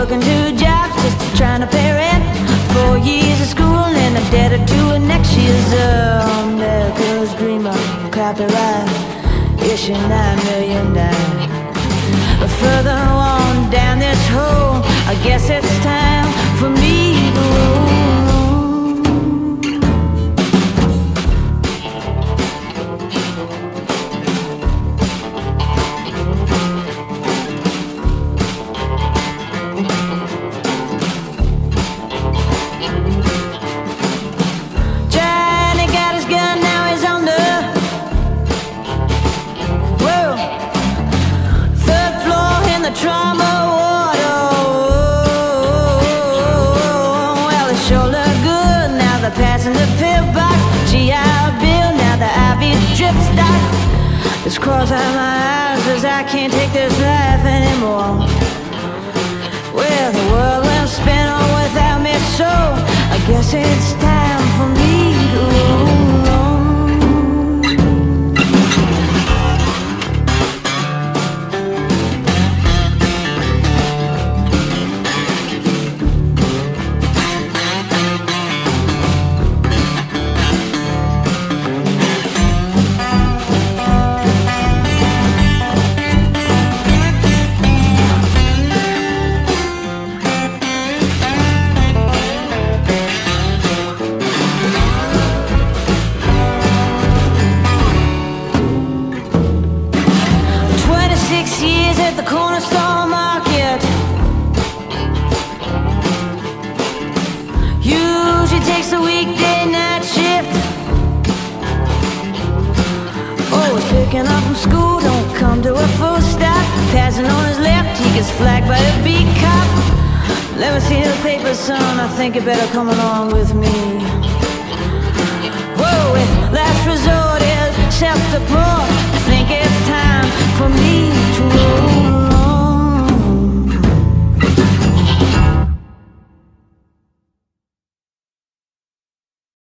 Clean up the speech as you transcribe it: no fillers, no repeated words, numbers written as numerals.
working 2 jobs just trying to pay rent. 4 years of school and I'm dead to it next year's America's dreamer, copyright, issue 9 million dollars. But further on down this hole, I guess it's time for me to roll. Trauma ward, well, it sure look good. Now they're passing the pill box, GI Bill, now the IV drip stock. Just cross out my eyes as I can't take this life anymore. Well, the world will spin on without me, so I guess it's time for me to roll on. Takes a weekday night shift. Always picking up from school, don't come to a full stop. Passing on his left, he gets flagged by a beat cop. Let me see the paper, son, I think you better come along with me. Whoa, if last resort is self-deployment,